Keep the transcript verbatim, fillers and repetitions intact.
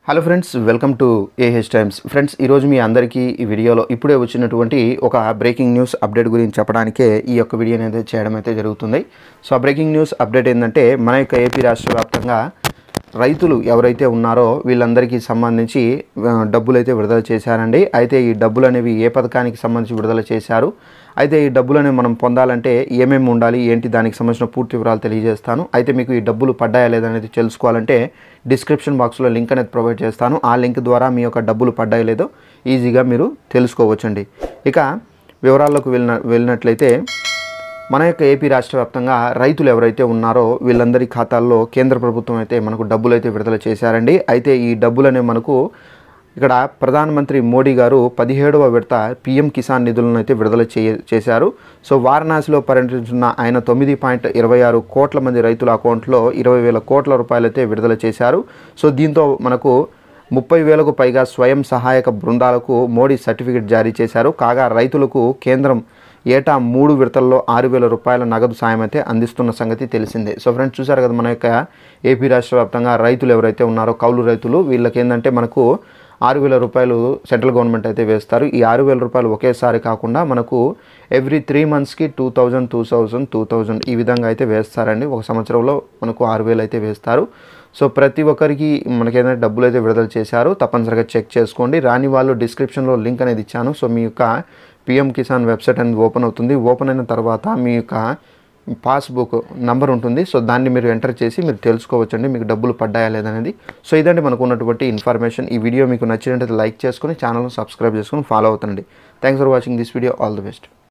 Hello friends, welcome to A H times. Friends, ఈరోజు మీ అందరికీ ఈ వీడియోలో ఇప్పుడే వచ్చినటువంటి ఒక బ్రేకింగ్ న్యూస్ అప్డేట్ గురించి చెప్పడానికే ఈ యొక్క వీడియో అనేది చేయడం అయితే జరుగుతుంది. సో ఆ బ్రేకింగ్ న్యూస్ అప్డేట్ ఏంటంటే, మన యొక్క ఏపీ రాష్ట్ర వ్యాప్తంగా రైతులు ఎవరైతే ఉన్నారో వీళ్ళందరికీ సంబంధించి డబ్బులు అయితే విడుదల చేశారండి. అయితే ఈ డబ్బులు అనేవి ఏ పథకానికి సంబంధించి విడుదల చేశారు, అయితే ఈ డబ్బులు అనేవి మనం పొందాలంటే ఏమేమి ఉండాలి ఏంటి, దానికి సంబంధించిన పూర్తి వివరాలు తెలియజేస్తాను. అయితే మీకు ఈ డబ్బులు పడ్డాయా లేదనేది తెలుసుకోవాలంటే డిస్క్రిప్షన్ బాక్స్లో లింక్ అనేది ప్రొవైడ్ చేస్తాను. ఆ లింక్ ద్వారా మీ యొక్క డబ్బులు పడ్డాయో లేదో ఈజీగా మీరు తెలుసుకోవచ్చండి. ఇక వివరాల్లోకి వెళ్ళిన వెళ్ళినట్లయితే మన యొక్క ఏపీ రాష్ట్ర వ్యాప్తంగా రైతులు ఎవరైతే ఉన్నారో వీళ్ళందరి ఖాతాల్లో కేంద్ర ప్రభుత్వం అయితే మనకు డబ్బులు అయితే విడుదల చేశారండి. అయితే ఈ డబ్బులనే మనకు ఇక్కడ ప్రధానమంత్రి మోడీ గారు పదిహేడవ విడత పీఎం కిసాన్ నిధులను అయితే విడుదల చే చేశారు. సో వారణాసిలో పర్యటించిన ఆయన తొమ్మిది పాయింట్ ఇరవై ఆరు కోట్ల మంది రైతుల అకౌంట్లో ఇరవై వేల కోట్ల రూపాయలు అయితే విడుదల చేశారు. సో దీంతో మనకు ముప్పై వేలకు పైగా స్వయం సహాయక బృందాలకు మోడీ సర్టిఫికెట్ జారీ చేశారు. కాగా రైతులకు కేంద్రం ఏటా మూడు విడతల్లో ఆరు వేల రూపాయల నగదు సాయం అయితే అందిస్తున్న సంగతి తెలిసిందే. సో ఫ్రెండ్స్, చూసారు కదా, మన యొక్క ఏపీ రాష్ట్ర వ్యాప్తంగా రైతులు ఎవరైతే ఉన్నారో కౌలు రైతులు వీళ్ళకి ఏంటంటే మనకు ఆరు వేల రూపాయలు సెంట్రల్ గవర్నమెంట్ అయితే వేస్తారు. ఈ ఆరు వేల రూపాయలు ఒకేసారి కాకుండా మనకు ఎవ్రీ త్రీ మంత్స్కి two thousand two thousand two thousand ఈ విధంగా అయితే వేస్తారండి. ఒక సంవత్సరంలో మనకు ఆరు వేలు అయితే వేస్తారు. సో ప్రతి ఒక్కరికి మనకేదైనా డబ్బులు అయితే విడుదల చేశారు. తప్పనిసరిగా చెక్ చేసుకోండి. రాని వాళ్ళు డిస్క్రిప్షన్లో లింక్ అనేది ఇచ్చాను. సో మీ యొక్క పీఎం కిసాన్ వెబ్సైట్ అనేది ఓపెన్ అవుతుంది. ఓపెన్ అయిన తర్వాత మీ యొక్క పాస్బుక్ నంబర్ ఉంటుంది. సో దాన్ని మీరు ఎంటర్ చేసి మీరు తెలుసుకోవచ్చండి మీకు డబ్బులు పడ్డాయా లేదనేది. సో ఇదండి మనకు ఉన్నటువంటి ఇన్ఫర్మేషన్. ఈ వీడియో మీకు నచ్చినట్లయితే లైక్ చేసుకొని ఛానల్ను సబ్స్క్రైబ్ చేసుకొని ఫాలో అవుతుండండి. Thanks for watching this video. All the best.